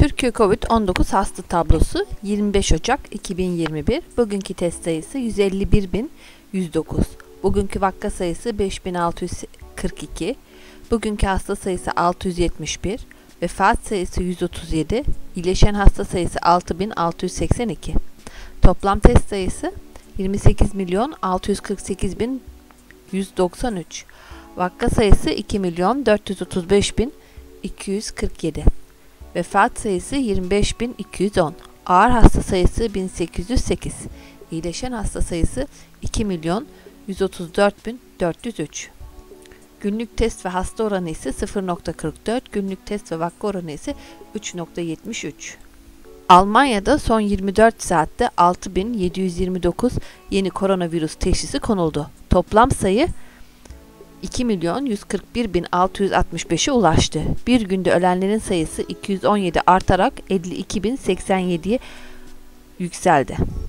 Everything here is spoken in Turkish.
Türkiye Covid-19 hasta tablosu 25 Ocak 2021. Bugünkü test sayısı 151.109. Bugünkü vaka sayısı 5642. Bugünkü hasta sayısı 671. Vefat sayısı 137. İyileşen hasta sayısı 6682. Toplam test sayısı 28.648.193. Vaka sayısı 2.435.247. Vefat sayısı 25.210. Ağır hasta sayısı 1808. İyileşen hasta sayısı 2.134.403. Günlük test ve hasta oranı ise 0.44. Günlük test ve vaka oranı ise 3.73. Almanya'da son 24 saatte 6.729 yeni koronavirüs teşhisi konuldu. Toplam sayı 2.141.665'e ulaştı. Bir günde ölenlerin sayısı 217 artarak 52.087'ye yükseldi.